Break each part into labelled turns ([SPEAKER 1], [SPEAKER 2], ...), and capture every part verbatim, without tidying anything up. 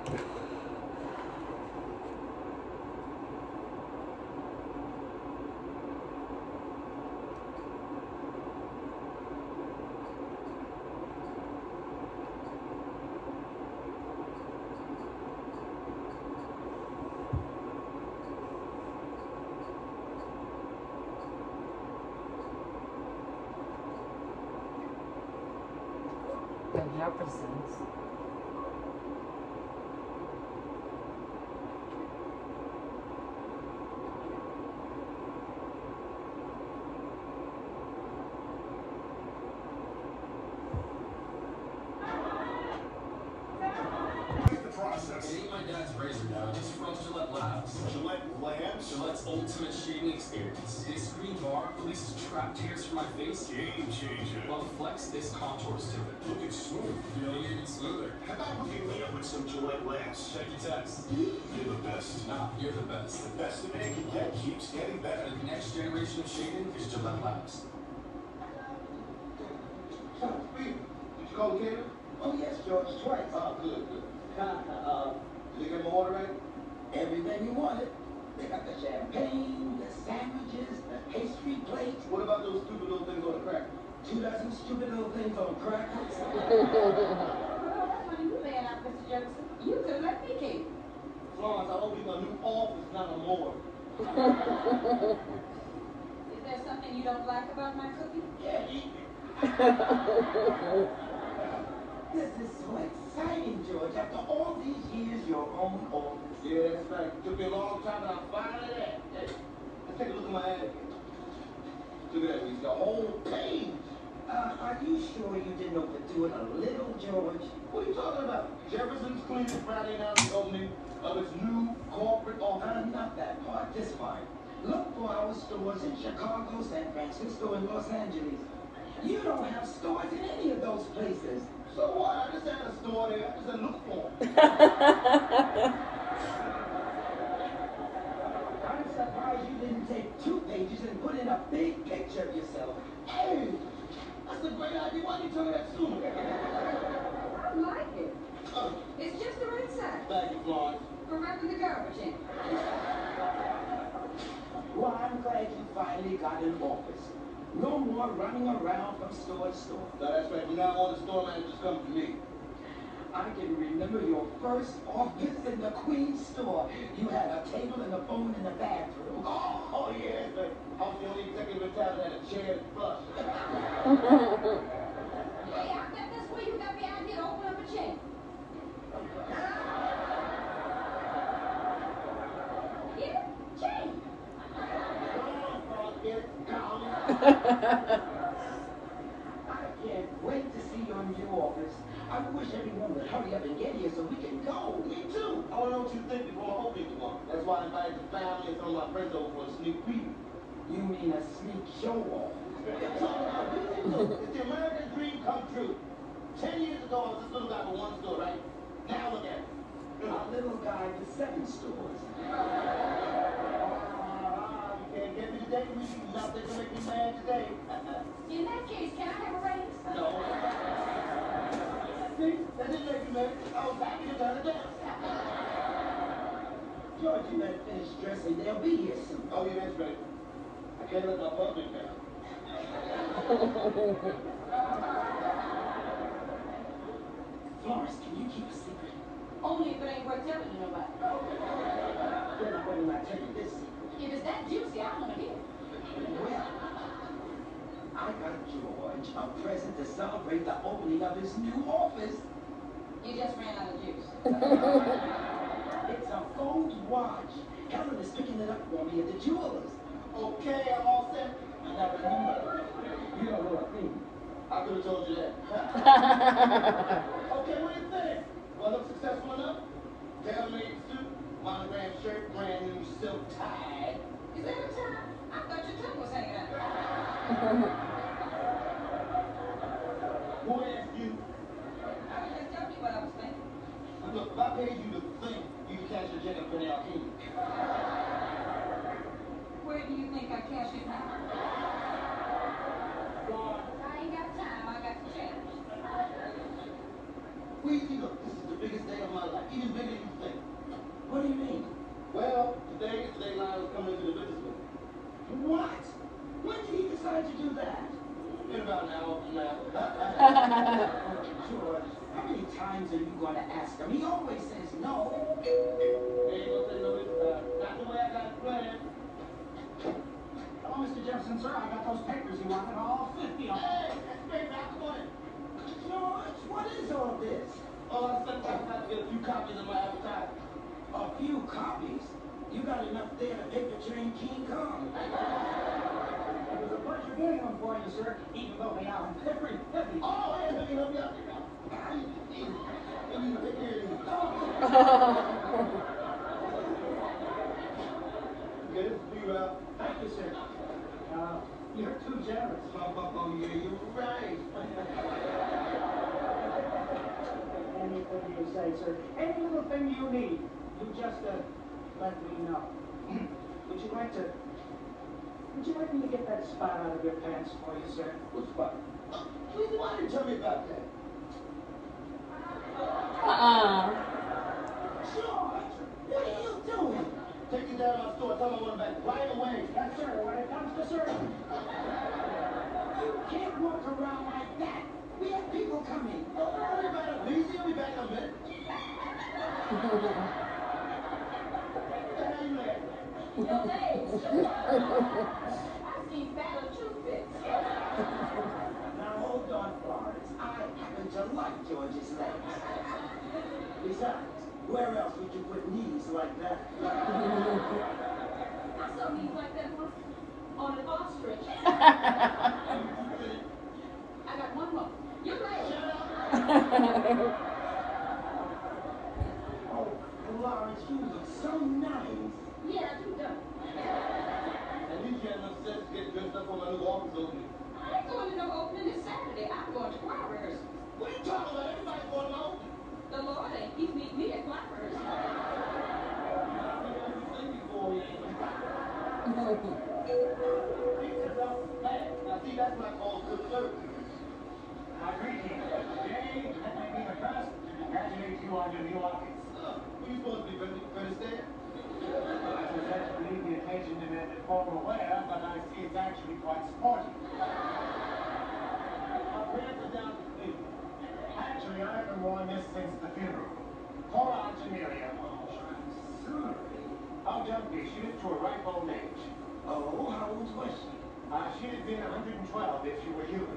[SPEAKER 1] Danielle presents.
[SPEAKER 2] Process. It ain't my dad's razor now, just from Gillette Labs. Gillette Labs? Gillette's ultimate shaving experience. This green bar releases trapped hairs from my face. Game changer. While the Flex, this contours to it. Looking smooth. You're even smoother. How about hooking me up with some Gillette Labs? Check your text. You're the best. Nah, you're the best. The best a man can get keeps getting better. The next generation of shaving is Gillette Labs.
[SPEAKER 3] So, Steve, did you call the caterer?
[SPEAKER 4] Oh, yes, George, twice.
[SPEAKER 3] Oh, good, good.
[SPEAKER 4] Uh,
[SPEAKER 3] Did they get my order right?
[SPEAKER 4] everything you wanted. They got the champagne, the sandwiches, the pastry plates.
[SPEAKER 3] What about those stupid little things on the cracker?
[SPEAKER 4] Two dozen stupid little things on crackers.
[SPEAKER 5] When you man up, Mister Jefferson, you could let me keep.
[SPEAKER 3] Florence, I owe you a new office, not a morgue.
[SPEAKER 5] Is there something you don't like about my cooking?
[SPEAKER 4] Yeah, eat it. This is so exciting, George. After all these years, your own office.
[SPEAKER 3] Yeah, that's right. It took me a long time, but I'm finally there. Hey, let's take a look at my ad. Look at that, we got a whole page.
[SPEAKER 4] Uh, are you sure you didn't overdo it a little, George?
[SPEAKER 3] What are you talking about? Jefferson's cleaning Friday night, the opening of its new corporate office.
[SPEAKER 4] Uh, not that part. This part. Look for our stores in Chicago, San Francisco, and Los Angeles. You don't have stores in any of those places.
[SPEAKER 3] So what? I just had a store there. I just had to look for them.
[SPEAKER 4] I'm surprised you didn't take two pages and put in a big picture of yourself.
[SPEAKER 3] Hey, that's a great idea. Why didn't you tell me that sooner?
[SPEAKER 5] I like it.
[SPEAKER 3] Oh,
[SPEAKER 5] It's just the right size
[SPEAKER 3] thank you, Florence.
[SPEAKER 5] for wrapping the garbage in.
[SPEAKER 4] Well, I'm glad you finally got an office. No more running around from store to store.
[SPEAKER 3] No, that's right. From now on, the store manager just comes to me.
[SPEAKER 4] I can remember your first office in the Queen store. You had a table and a phone in the bathroom.
[SPEAKER 3] Oh, oh yeah, that's right. I was the only executive in town that had a chair and flush.
[SPEAKER 5] Hey, I bet that's where you got the idea to open up a chain. Yeah, chain.
[SPEAKER 4] I can't wait to see your new office. I wish everyone would hurry up and get here so we can go.
[SPEAKER 3] Me too. I want to know what you think before I open the one. That's why I invited the family and some of my friends over for a sneak preview.
[SPEAKER 4] You mean a sneak show off?
[SPEAKER 3] It's all about business. Look, it's the American dream come true. Ten years ago, I was this little guy with one store, right? Now look at it.
[SPEAKER 4] A little guy with seven stores.
[SPEAKER 3] Ah, you can't get me today. We should not there to make me mad today.
[SPEAKER 5] In that case, can I have a raise?
[SPEAKER 3] No. See, that didn't make me mad. I was happy to turn it down.
[SPEAKER 4] George, you better finish dressing. They'll be here soon.
[SPEAKER 3] Oh, yeah, that's right. I can't let my public down.
[SPEAKER 4] Florence, can you keep a secret?
[SPEAKER 5] Only if it ain't worth telling to nobody.
[SPEAKER 4] Then I better not tell you this secret.
[SPEAKER 5] If it's that juicy, I want to hear it.
[SPEAKER 4] Well, I got George a present to celebrate the opening of his new office.
[SPEAKER 5] You just ran out of juice.
[SPEAKER 4] It's a gold watch. Helen is picking it up for me at the jeweler's.
[SPEAKER 3] Okay, I'm all set.
[SPEAKER 4] And now remember, you don't know a thing.
[SPEAKER 3] I could have told you that. Okay, what do you think? Well, look successful enough? Tailor-made suit, monogram shirt, brand new silk tie.
[SPEAKER 5] Is that a time? I thought your tongue was hanging out.
[SPEAKER 3] Who asked you?
[SPEAKER 5] I was just telling you what I was thinking.
[SPEAKER 3] Look, if I paid you to think, you could cash your check and Penny Arcade.
[SPEAKER 5] Where do you think I cash it now? I ain't got time. I got to change.
[SPEAKER 3] Weezy, look, this is the biggest day of my life. Even bigger than you think.
[SPEAKER 4] What do you mean?
[SPEAKER 3] Well, today is the day Lionel's coming into the business with me.
[SPEAKER 4] What? When did he decide to do that?
[SPEAKER 3] In about an hour from now.
[SPEAKER 4] George, how many times are you going to ask him? He always says no.
[SPEAKER 3] Hey, ain't gonna say no this time. Not the way I got it planned.
[SPEAKER 4] Oh, Mister Jefferson, sir, I got those papers you wanted, all fifty of them.
[SPEAKER 3] Hey, that's great, now come on in.
[SPEAKER 4] George, what is all this?
[SPEAKER 3] Oh, I sent out to get a few copies of my advertisement.
[SPEAKER 4] A few copies? You got enough there to paper train King Kong. It was a pleasure getting them for you, sir, even though they are very heavy.
[SPEAKER 3] Oh, hey, let me help you out. Let me take care of you. Okay, this is for you, Al.
[SPEAKER 4] Thank you, sir. Uh, you're too generous.
[SPEAKER 3] Oh, oh, oh, yeah, you're right.
[SPEAKER 4] Anything you say, sir. Any little thing you need, you just uh, let me know. Would you like to... Would you like me to get that spot out of your pants for you, sir?
[SPEAKER 3] What spot? Please, why didn't you tell me about that?
[SPEAKER 1] Uh-uh.
[SPEAKER 4] George, what are you doing?
[SPEAKER 3] Take it down to my store. Tell me I want it back right away.
[SPEAKER 4] Yes, sir. When it comes to serving. You can't walk around like that. We have people coming.
[SPEAKER 3] Don't worry about it. Easy, I'll be back in a minute. Hey, man.
[SPEAKER 5] Your legs. I've seen fatter toothpicks.
[SPEAKER 4] Now hold on, Florence. I happen to like George's legs. Besides, where else would you put knees like that?
[SPEAKER 5] I saw knees like that once on an ostrich. I got one more. You're right. Shut up.
[SPEAKER 4] Oh, Florence, you look so nice.
[SPEAKER 5] Yeah, you done.
[SPEAKER 3] At least you had enough sense to get dressed up for my new office opening.
[SPEAKER 5] I ain't going to no opening this Saturday. I'm going to choir rehearsal.
[SPEAKER 3] What are you talking about? Everybody's going to open.
[SPEAKER 5] The Lord ain't keep meeting me at choir rehearsal.
[SPEAKER 3] I've been everything before, yeah. Now, see, that's what I call good service.
[SPEAKER 6] My greetings. Today, let me be the first to congratulate you on your new office.
[SPEAKER 3] Look, who you supposed to be, Benny? Benny Stan?
[SPEAKER 6] I suggest to leave the occasion demanded formal wear, but I see it's actually quite sporty.
[SPEAKER 3] My pants are down to sleep.
[SPEAKER 6] Actually, I haven't worn this since the funeral. Cora Antonelia.
[SPEAKER 4] Sorry.
[SPEAKER 6] Oh, don't be. She lived to a ripe old age.
[SPEAKER 4] Oh, how old was she?
[SPEAKER 6] Uh, she'd have been one hundred twelve if she were human.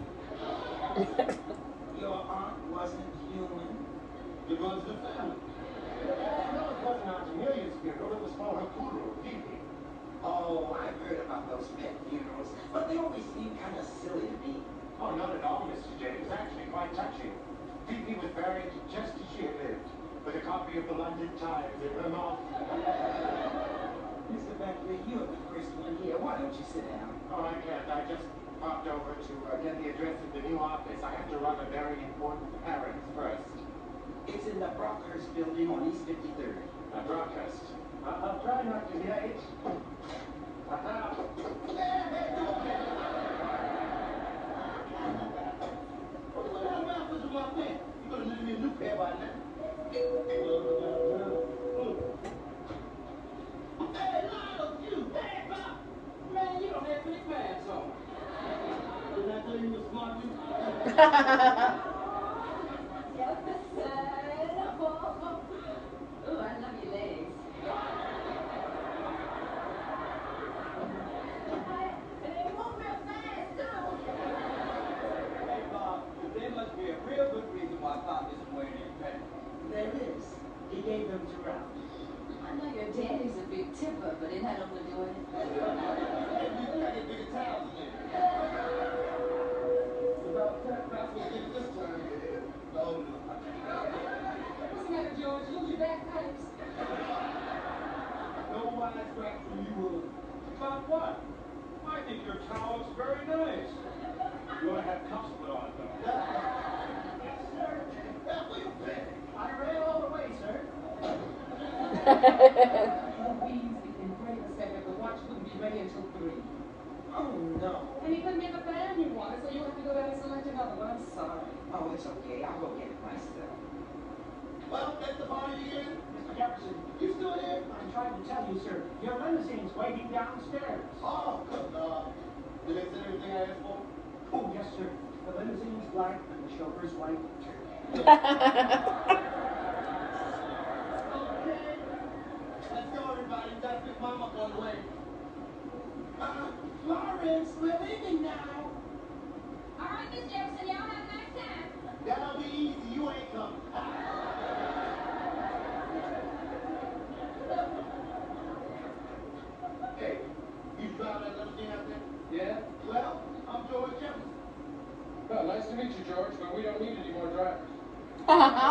[SPEAKER 4] Your aunt wasn't human?
[SPEAKER 3] It runs in the family.
[SPEAKER 6] No, it wasn't Antonelia's funeral. It was for her guru, Vivi.
[SPEAKER 4] Oh, I've heard about those pet funerals, but they always seem kind of silly to me.
[SPEAKER 6] Oh, not at all, Mister J. It was actually quite touching. Vivi was buried just as she had lived, with a copy of the London Times in her mouth.
[SPEAKER 4] Mister Beckley, you're the first one here. Why don't you sit down?
[SPEAKER 6] Oh, I can't. I just popped over to uh, get the address of the new office. I have to run a very important errand first.
[SPEAKER 4] It's in the Brockhurst building on East fifty-third.
[SPEAKER 6] Uh, Brockhurst. Uh, I'll try not to be late. Uh-huh.
[SPEAKER 3] What the hell happened to my pants? You could have lent me a new pair by now. Hey, Lionel, you! Hey, Pop! Man, you don't have any pants on. Didn't I tell you you were smart, you?
[SPEAKER 5] Ooh, I love your legs. And they move real fast, too.
[SPEAKER 3] Hey, Bob, there must be a real good reason why Pop isn't wearing any pants.
[SPEAKER 4] There is. He gave them to Ralph.
[SPEAKER 5] I know your daddy's a big tipper, but it had nothing to do with it.
[SPEAKER 3] Hey, you gotta get bigger towels in there. About that, that's what did it this time. Oh, no.
[SPEAKER 5] What's the matter, George? Lose your bagpipes?
[SPEAKER 3] No wise back from you, uh, about what? I think your towel is very nice. You ought to have cuffs put on it, though. Yes, sir. Now, where you been? I ran all the way, sir.
[SPEAKER 5] Louise, in great respect, the watch wouldn't be ready until three.
[SPEAKER 4] Oh, no.
[SPEAKER 5] And he couldn't get the band you wanted, so you have to go down and select another one. I'm sorry.
[SPEAKER 4] Oh, it's okay. I'll go get it myself. Well, that's the party again. Mister Jefferson, you still here? I'm trying to tell you, sir. Your limousine's waiting downstairs. Oh, good God. Did they send everything I asked for? Oh, yes, sir. The limousine's black and the chauffeur's white. Okay. Let's go, everybody. We gotta pick Mom up on the way. Uh, Lawrence, we're leaving now.
[SPEAKER 5] All right, Miss Jefferson, y'all have a nice time.
[SPEAKER 4] That'll be easy. You ain't coming. Hey, you drive that limousine out there?
[SPEAKER 3] Yeah?
[SPEAKER 4] Well, I'm George Jefferson.
[SPEAKER 3] Well, nice to meet you, George, but we don't need any more drivers.
[SPEAKER 1] Oh.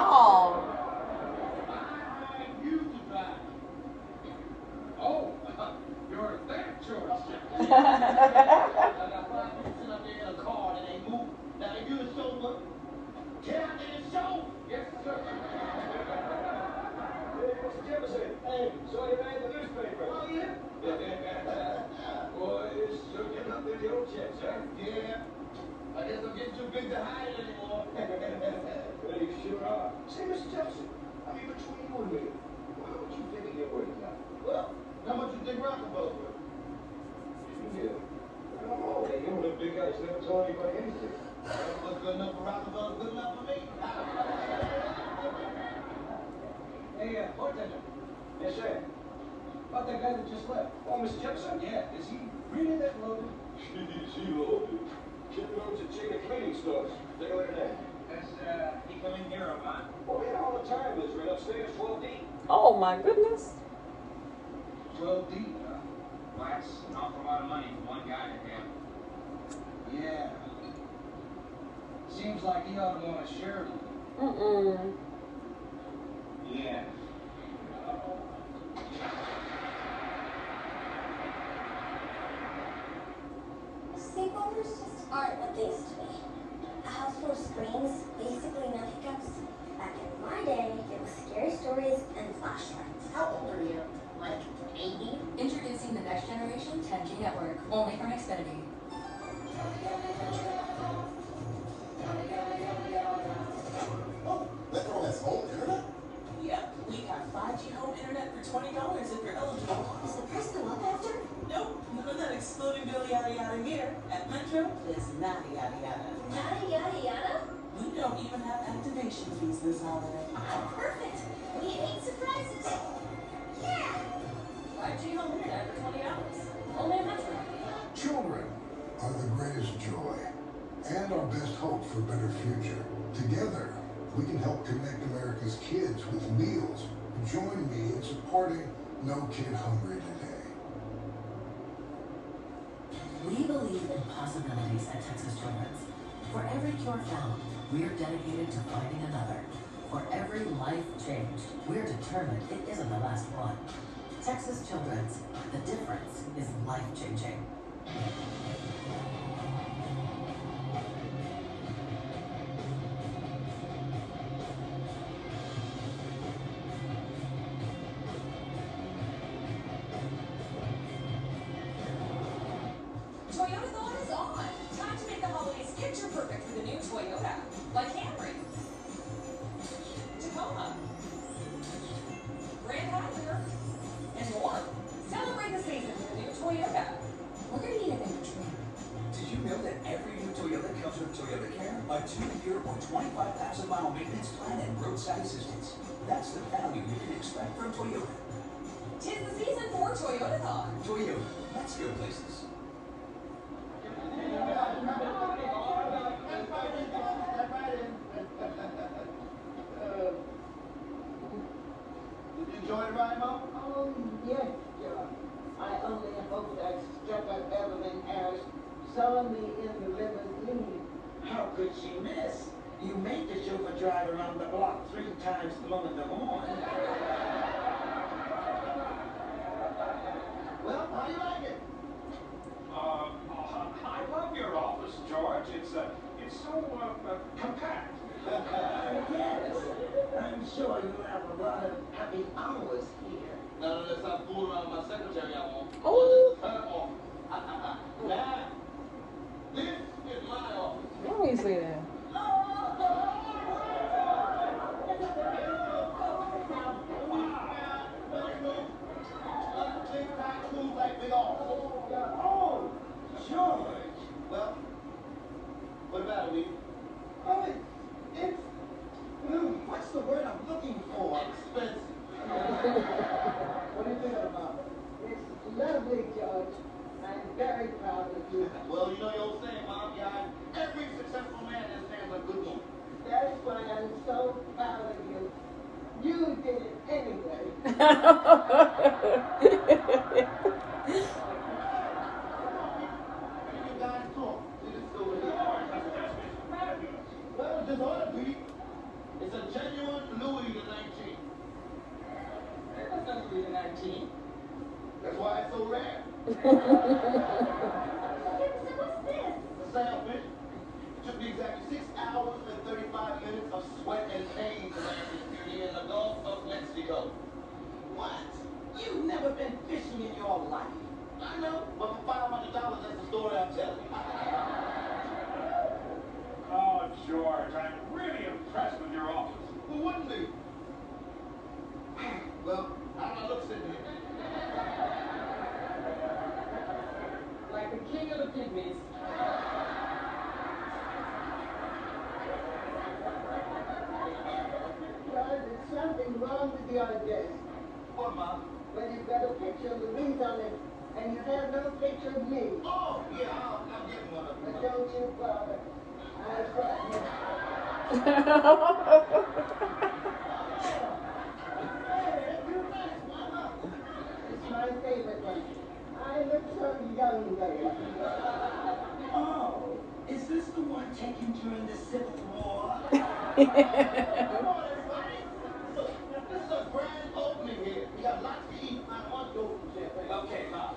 [SPEAKER 4] I hired you to drive.
[SPEAKER 3] Oh, you're that George Jefferson.
[SPEAKER 4] I got five people sitting up there in a car that ain't moving. Now, if you're the chauffeur, get out there and show.
[SPEAKER 3] Yes, sir.
[SPEAKER 7] Hey, Mister Jefferson. Hey, saw you read the newspaper.
[SPEAKER 4] Oh, yeah?
[SPEAKER 7] Boys, sure getting up there the old checks, huh?
[SPEAKER 4] Yeah. I guess I'm getting too big to hide it anymore.
[SPEAKER 7] Well, you sure are. Say, Mister Jefferson, I mean, between you and me, how would you figure your worth now?
[SPEAKER 4] Well, how much you think Rockefeller's worth?
[SPEAKER 7] Yeah. Oh, hey, you know the big guys never told anybody anything.
[SPEAKER 4] What's good enough for Rockefeller is good enough for me.
[SPEAKER 7] Hey, uh, bartender. Yes, sir. About that guy that just left. Oh, Mister Jefferson? Yeah. Is he really that loaded? Is he loaded? Kid loads at chicken cleaning stores. Take a look at that.
[SPEAKER 4] Has uh, he come in here a lot?
[SPEAKER 7] Oh, yeah, all the time. Lives right upstairs, twelve D.
[SPEAKER 1] Oh my goodness.
[SPEAKER 4] twelve D, huh? Well, that's an awful lot of money for one guy to have. Yeah. Seems like he ought to want to share it.
[SPEAKER 1] Mm-mm.
[SPEAKER 4] Yeah.
[SPEAKER 8] Sleepovers just aren't what they used to be. A house full of screens, basically no hiccups. Back in my day, it was scary stories and flashlights.
[SPEAKER 5] How old are you? Like eighty?
[SPEAKER 9] Introducing the next generation ten G network, only from Xfinity.
[SPEAKER 10] Oh, Metro has home internet?
[SPEAKER 11] Yep, we have five G home internet for twenty dollars if you're eligible.
[SPEAKER 8] Does the price go up after?
[SPEAKER 11] Nope, none of that exploding bill yada yada here. At Metro, there's nada yada yada.
[SPEAKER 8] Yada yada yada?
[SPEAKER 11] We don't even have activation fees this holiday.
[SPEAKER 8] Ah, perfect. We hate surprises. Yeah.
[SPEAKER 9] five G home internet for twenty dollars, only at Metro.
[SPEAKER 10] Children are the greatest joy and our best hope for a better future. Together, we can help connect America's kids with meals. Join me in supporting No Kid Hungry today.
[SPEAKER 12] We believe in possibilities at Texas Children's. For every cure found, we are dedicated to finding another. For every life changed, we're determined it isn't the last one. Texas Children's, the difference is life-changing.
[SPEAKER 9] Toyotathon is on. Time to make the holidays picture perfect with a new Toyota, like Camry, Tacoma, Grand Highlander, and more. Celebrate the season with a new Toyota. We're gonna need a bigger tree.
[SPEAKER 2] Did you know that every new Toyota comes with Toyota Care? A two-year or twenty-five thousand mile maintenance plan and roadside assistance. That's the value you can expect from Toyota.
[SPEAKER 9] Tis the season for Toyotathon.
[SPEAKER 2] Toyota, let's go places.
[SPEAKER 4] Did you enjoy the ride, Mom?
[SPEAKER 13] Oh, yes, John. I only hope that stripper Evelyn Harris saw me in the limousine.
[SPEAKER 4] How could she miss? You made the chauffeur drive around the block three times blowing the horn. Well, how do you like it?
[SPEAKER 3] Uh, uh, I love your office, George. It's uh, it's so uh, uh, compact.
[SPEAKER 13] Yes, I'm sure you have a lot of happy hours here.
[SPEAKER 4] None of that stop fooling around with my secretary, I won't.
[SPEAKER 1] Oh.
[SPEAKER 4] Turn it off. Now, this is my office.
[SPEAKER 1] Let me see that.
[SPEAKER 13] did it anyway.
[SPEAKER 3] Well, this ought to be. It's a genuine Louis the nineteenth.
[SPEAKER 13] That's not Louis the nineteenth.
[SPEAKER 3] That's why it's so rare.
[SPEAKER 8] What's this?
[SPEAKER 3] The sailfish. Took me exactly six hours and thirty-five minutes of sweat and pain to land this beauty in the Gulf of Mexico.
[SPEAKER 13] What? You've never been fishing in your life.
[SPEAKER 3] I know, but for five hundred dollars, that's the story I'm telling you.
[SPEAKER 6] Oh, George, I'm really impressed with your office.
[SPEAKER 3] Who wouldn't be? Well, how do I look sitting here?
[SPEAKER 13] Like the king of the pygmies. Well, there's something wrong with your desk.
[SPEAKER 3] What, Mom?
[SPEAKER 13] Well, you've got a picture of Louise on it, and you have no picture of me.
[SPEAKER 3] Oh, yeah, I'll, I'll get one of them.
[SPEAKER 13] But don't you bother. I've got him. It's my favorite one. I look so young there.
[SPEAKER 7] Oh, is this the one taken during the Civil War?
[SPEAKER 3] Come on, everybody. Look, this is a grand opening here. We got lots to eat. I want to go from champagne.
[SPEAKER 7] Okay, Bob.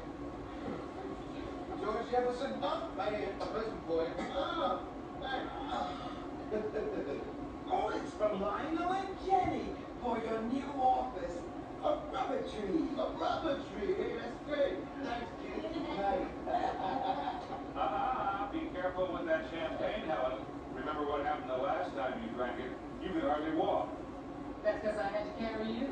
[SPEAKER 3] George Jefferson, up right here. A present for you. Uh,
[SPEAKER 7] Oh, it's from Lionel and Jenny for your new office. A rubber tree.
[SPEAKER 3] a rubber tree. Hey, that's great. Thanks, kid. Nice.
[SPEAKER 6] Ah, be careful with that champagne, Helen. Remember what happened the last time you drank it? You could hardly walk.
[SPEAKER 13] That's because I had to carry you.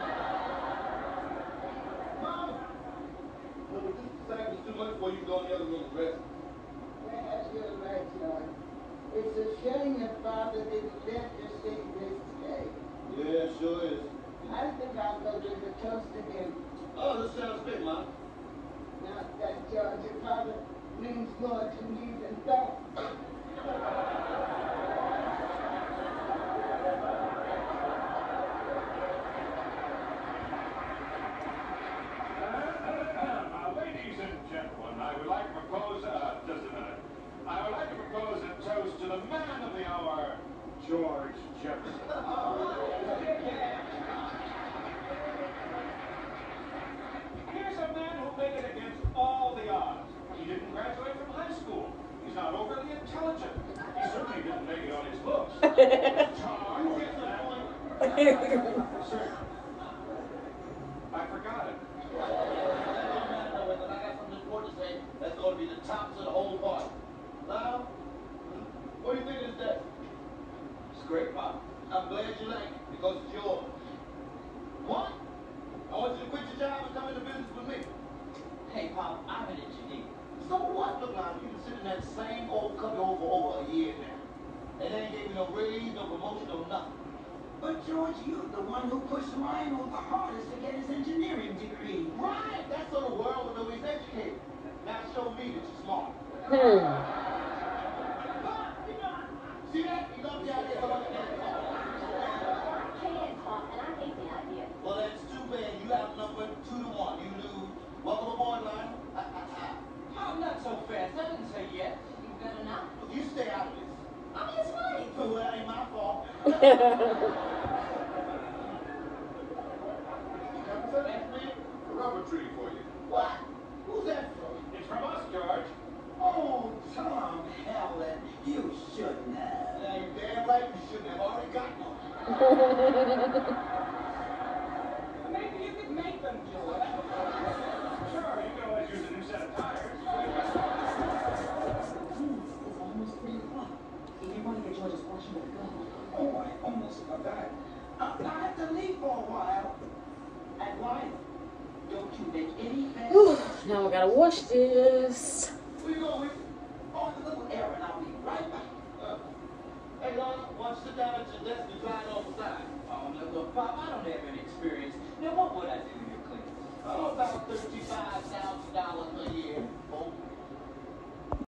[SPEAKER 3] Mom! Look, if this sack was too much for you, go in the other room and rest.
[SPEAKER 13] Perhaps you're right, John. It's a shame your father didn't live to see this day.
[SPEAKER 3] Yeah, sure is.
[SPEAKER 13] I think I'll go do the toast again.
[SPEAKER 3] Oh, this sounds good, Mom.
[SPEAKER 13] Not that, George. Your father means more to me than that.
[SPEAKER 6] Uh, ladies and gentlemen, I would like to propose, uh, just a minute. I would like to propose a toast to the man of the hour, George Jefferson. Here's a man who made it against all the odds. He didn't graduate from high school. He's not overly intelligent. He certainly didn't make it on his looks. Charm or Sir, I forgot it.
[SPEAKER 3] I got something important to say. That's going to be the tops of the whole party. Now, what do you think of this desk? It's great, Pop. I'm glad you like it because it's yours. What? I want you to quit your job and come into business with me.
[SPEAKER 13] Hey, Pop, I'm an engineer.
[SPEAKER 3] So what? Look, now, you've been sitting in that same old cubby hole for over a year now. And they ain't gave me no raise, no promotion, no nothing.
[SPEAKER 7] But George, you're the one who pushed Lionel the hardest to get his engineering degree.
[SPEAKER 3] Right, that's so the world will know he's educated. Now show me that you're smart.
[SPEAKER 1] Hmm.
[SPEAKER 3] See that? You love the idea of somebody else.
[SPEAKER 5] I can't talk, and I hate the idea.
[SPEAKER 3] Well, that's too bad. You have number two to one. You lose. Welcome aboard, Lionel.
[SPEAKER 13] I'm not so fast. I didn't say yes.
[SPEAKER 5] You better not.
[SPEAKER 3] Look, you stay out of this.
[SPEAKER 5] I mean, it's funny.
[SPEAKER 3] Well, that ain't my fault. That's me.
[SPEAKER 6] A rubber tree for you.
[SPEAKER 3] What? Who's that from?
[SPEAKER 6] It's from us, George.
[SPEAKER 7] Oh, Tom Helen, you shouldn't have.
[SPEAKER 3] Yeah, you damn right you shouldn't have already got one.
[SPEAKER 13] Maybe you could make them, George.
[SPEAKER 6] Sure, you can always use a new set of tires.
[SPEAKER 12] It's almost three o'clock. If you want to get George's watch, you better go.
[SPEAKER 7] Oh, I almost forgot. Uh, I have to leave for a while. And Lionel, don't you make any bad
[SPEAKER 1] Whew, now I gotta wash this.
[SPEAKER 3] Where you going with?
[SPEAKER 7] on a little errand. I'll be right back.
[SPEAKER 3] Uh, hey, Lionel, why don't you sit down at your desk and dry it off the side?
[SPEAKER 13] Oh, no, look, Pop, I don't have any experience. Now, what would I do to your cleaners?
[SPEAKER 3] Oh, about thirty-five thousand dollars a year.